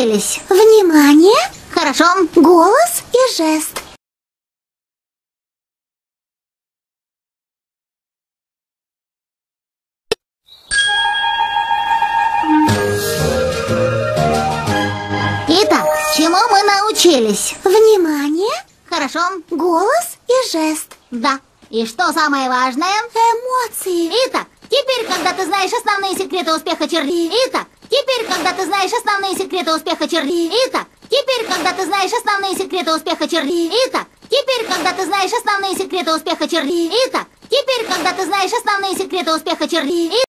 научились? Внимание, Хорошо. голос и жест. Итак, чему мы научились? Внимание, Хорошо. голос и жест. Да. И что самое важное? Эмоции. Итак, теперь, когда ты знаешь основные секреты успеха Черли. Итак, теперь, когда ты знаешь основные секреты успеха Черли. Итак, теперь, когда ты знаешь основные секреты успеха Черли. Итак, теперь, когда ты знаешь основные секреты успеха Черли. Итак, теперь, когда ты знаешь основные секреты успеха Черли.